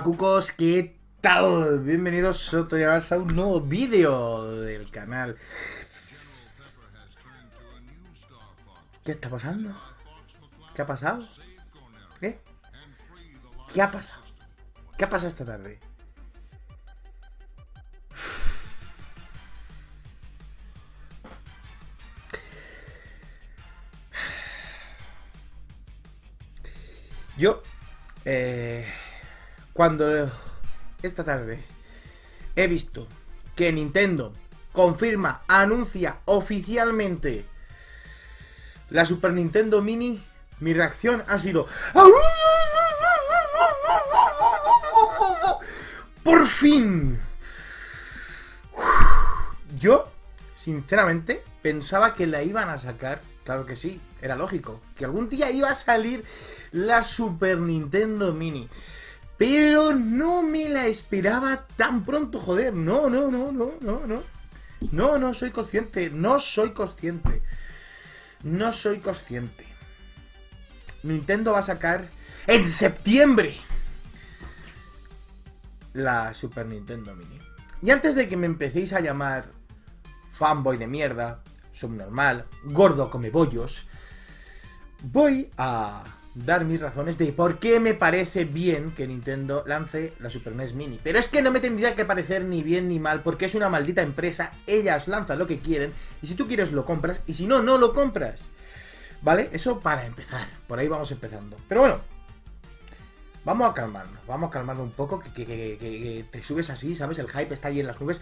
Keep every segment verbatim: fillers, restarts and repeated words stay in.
Cucos, ¿qué tal? Bienvenidos otro día más a un nuevo vídeo del canal. ¿Qué está pasando? ¿Qué ha pasado? ¿Qué? ¿Qué ha pasado? ¿Qué ha pasado esta tarde? Yo, eh, cuando esta tarde he visto que Nintendo confirma, anuncia oficialmente la Super Nintendo Mini, mi reacción ha sido ¡por fin! Yo, sinceramente, pensaba que la iban a sacar. Claro que sí, era lógico, que algún día iba a salir la Super Nintendo Mini. Pero no me la esperaba tan pronto, joder. No, no, no, no, no, no. No, no soy consciente, no soy consciente. No soy consciente. Nintendo va a sacar en septiembre la Super Nintendo Mini. Y antes de que me empecéis a llamar fanboy de mierda, subnormal, gordo come bollos, voy a dar mis razones de por qué me parece bien que Nintendo lance la Super N E S Mini. Pero es que no me tendría que parecer ni bien ni mal, porque es una maldita empresa, ellas lanzan lo que quieren, y si tú quieres lo compras, y si no, no lo compras. ¿Vale? Eso para empezar, por ahí vamos empezando. Pero bueno, vamos a calmarnos, vamos a calmarnos un poco, que, que, que, que, que te subes así, ¿sabes? El hype está ahí en las nubes.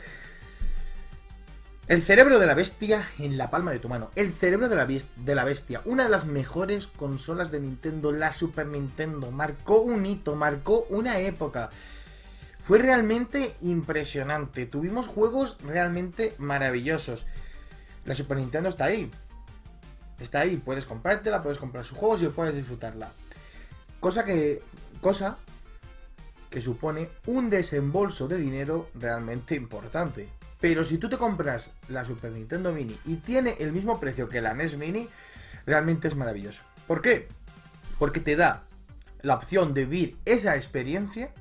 El cerebro de la bestia en la palma de tu mano. El cerebro de la, de la bestia. Una de las mejores consolas de Nintendo, la Super Nintendo. Marcó un hito, marcó una época. Fue realmente impresionante. Tuvimos juegos realmente maravillosos. La Super Nintendo está ahí. Está ahí. Puedes comprártela, puedes comprar sus juegos y puedes disfrutarla. Cosa que... Cosa que supone un desembolso de dinero realmente importante. Pero si tú te compras la Super Nintendo Mini y tiene el mismo precio que la N E S Mini, realmente es maravilloso. ¿Por qué? Porque te da la opción de vivir esa experiencia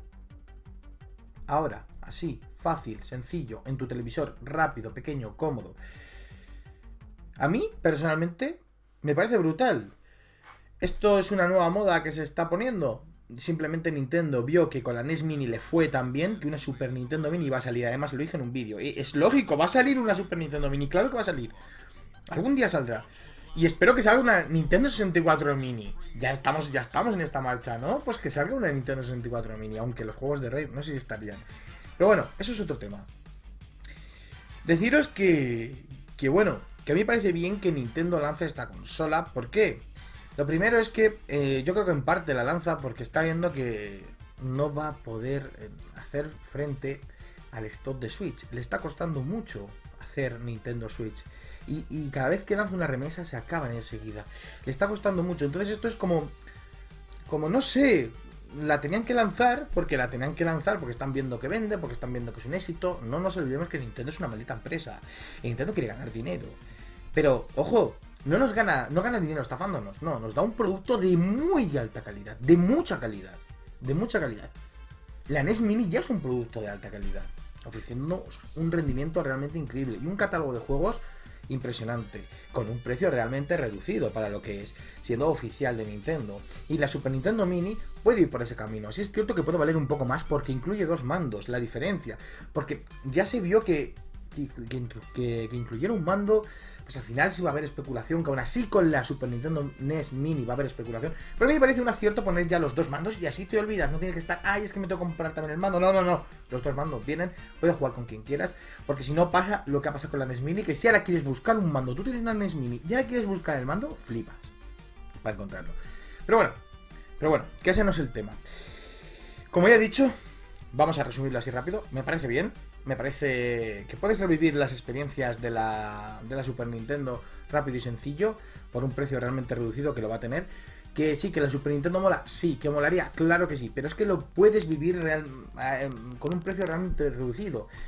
ahora, así, fácil, sencillo, en tu televisor, rápido, pequeño, cómodo. A mí, personalmente, me parece brutal. ¿Esto es una nueva moda que se está poniendo? Simplemente Nintendo vio que con la N E S Mini le fue tan bien que una Super Nintendo Mini va a salir. Además lo dije en un vídeo. Es lógico, va a salir una Super Nintendo Mini. Claro que va a salir. Algún día saldrá. Y espero que salga una Nintendo sesenta y cuatro Mini. Ya estamos, ya estamos en esta marcha, ¿no? Pues que salga una Nintendo sesenta y cuatro Mini. Aunque los juegos de Raid no sé si estarían. Pero bueno, eso es otro tema. Deciros que... Que bueno, que a mí me parece bien que Nintendo lance esta consola. ¿Por qué? Lo primero es que eh, yo creo que en parte la lanza porque está viendo que no va a poder eh, hacer frente al stock de Switch. Le está costando mucho hacer Nintendo Switch. Y, y cada vez que lanza una remesa se acaban enseguida. Le está costando mucho. Entonces esto es como... Como no sé... La tenían que lanzar porque la tenían que lanzar porque están viendo que vende, porque están viendo que es un éxito. No nos olvidemos que Nintendo es una maldita empresa. Y Nintendo quiere ganar dinero. Pero, ojo... No nos gana, no gana dinero estafándonos, no, nos da un producto de muy alta calidad, de mucha calidad, de mucha calidad. La N E S Mini ya es un producto de alta calidad, ofreciéndonos un rendimiento realmente increíble y un catálogo de juegos impresionante, con un precio realmente reducido para lo que es, siendo oficial de Nintendo. Y la Super Nintendo Mini puede ir por ese camino. Así es cierto que puede valer un poco más porque incluye dos mandos, la diferencia, porque ya se vio que... Que, que, que, que incluyera un mando, pues al final sí va a haber especulación, que aún así con la Super Nintendo N E S Mini va a haber especulación, pero a mí me parece un acierto poner ya los dos mandos y así te olvidas, no tienes que estar, ay, es que me tengo que comprar también el mando, no, no, no, los dos mandos vienen, puedes jugar con quien quieras, porque si no pasa lo que ha pasado con la N E S Mini, que si ahora quieres buscar un mando, tú tienes una N E S Mini, ya quieres buscar el mando, flipas para encontrarlo, pero bueno, pero bueno, que ese no es el tema. Como ya he dicho, vamos a resumirlo así rápido, me parece bien. Me parece que puedes revivir las experiencias de la, de la Super Nintendo rápido y sencillo, por un precio realmente reducido que lo va a tener. Que sí, que la Super Nintendo mola, sí, que molaría, claro que sí, pero es que lo puedes vivir real, eh, con un precio realmente reducido.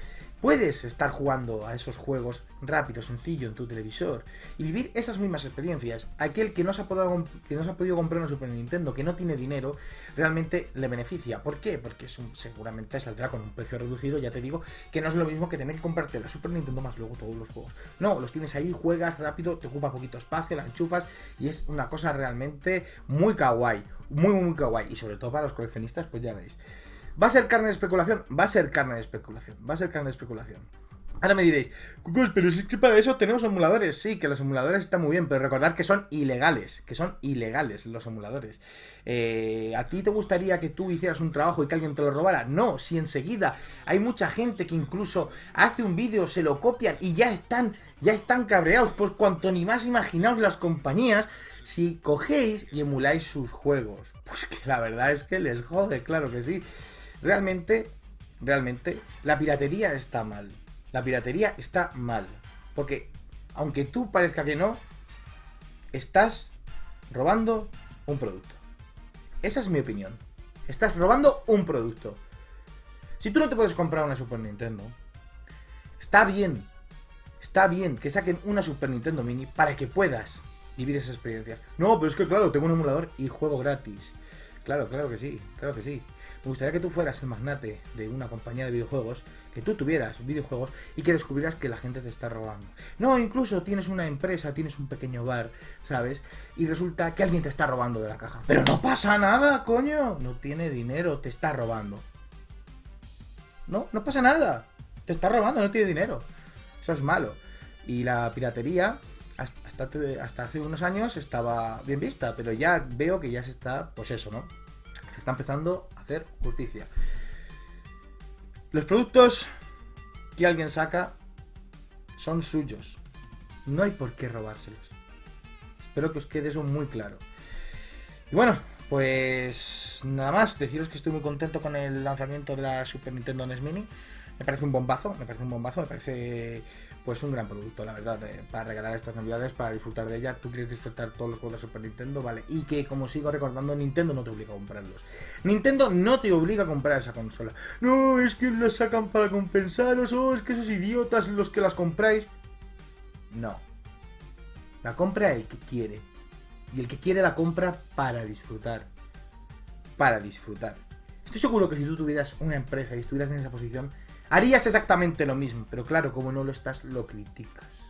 Puedes estar jugando a esos juegos rápido, sencillo, en tu televisor y vivir esas mismas experiencias. Aquel que no se ha podido, que no se ha podido comprar una Super Nintendo, que no tiene dinero, realmente le beneficia. ¿Por qué? Porque es un, seguramente saldrá con un precio reducido, ya te digo, que no es lo mismo que tener que comprarte la Super Nintendo más luego todos los juegos. No, los tienes ahí, juegas rápido, te ocupa poquito espacio, la enchufas y es una cosa realmente muy kawaii, muy muy kawaii. Y sobre todo para los coleccionistas, pues ya veis. ¿Va a ser carne de especulación? Va a ser carne de especulación. Va a ser carne de especulación. Ahora me diréis, Cucos, pero si es que para eso tenemos emuladores. Sí, que los emuladores están muy bien, pero recordad que son ilegales. Que son ilegales los emuladores. Eh, ¿A ti te gustaría que tú hicieras un trabajo y que alguien te lo robara? No, si enseguida hay mucha gente que incluso hace un vídeo, se lo copian y ya están, ya están cabreados. Pues cuanto ni más imaginaos las compañías, si cogéis y emuláis sus juegos. Pues que la verdad es que les jode, claro que sí. Realmente, realmente, la piratería está mal. La piratería está mal. Porque, aunque tú parezca que no, estás robando un producto. Esa es mi opinión. Estás robando un producto. Si tú no te puedes comprar una Super Nintendo, está bien. Está bien que saquen una Super Nintendo Mini para que puedas vivir esas experiencias. No, pero es que claro, tengo un emulador y juego gratis. Claro, claro que sí, claro que sí. Me gustaría que tú fueras el magnate de una compañía de videojuegos, que tú tuvieras videojuegos y que descubrieras que la gente te está robando. No, incluso tienes una empresa, tienes un pequeño bar, ¿sabes? Y resulta que alguien te está robando de la caja. Pero no pasa nada, coño. No tiene dinero, te está robando. No, no pasa nada. Te está robando, no tiene dinero. Eso es malo. Y la piratería, hasta, hasta hace unos años estaba bien vista, pero ya veo que ya se está, pues eso, ¿no? Se está empezando a hacer justicia. Los productos que alguien saca son suyos. No hay por qué robárselos. Espero que os quede eso muy claro. Y bueno, pues nada más. Deciros que estoy muy contento con el lanzamiento de la Super Nintendo N E S Mini. Me parece un bombazo, me parece un bombazo, me parece pues un gran producto, la verdad, eh, para regalar estas navidades, para disfrutar de ella. Tú quieres disfrutar todos los juegos de Super Nintendo, vale, y que, como sigo recordando, Nintendo no te obliga a comprarlos. Nintendo no te obliga a comprar esa consola. No, es que la sacan para compensaros, o oh, es que esos idiotas los que las compráis. No. La compra el que quiere. Y el que quiere la compra para disfrutar. Para disfrutar. Estoy seguro que si tú tuvieras una empresa y estuvieras en esa posición, harías exactamente lo mismo, pero claro, como no lo estás, lo criticas.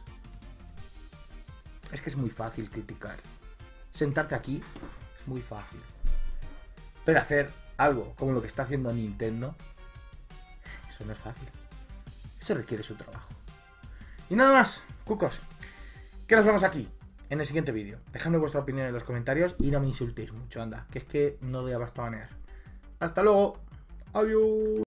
Es que es muy fácil criticar. Sentarte aquí es muy fácil. Pero hacer algo como lo que está haciendo Nintendo, eso no es fácil. Eso requiere su trabajo. Y nada más, cucos, que nos vemos aquí, en el siguiente vídeo. Dejadme vuestra opinión en los comentarios y no me insultéis mucho, anda, que es que no doy abasto a banear. Hasta luego. Adiós.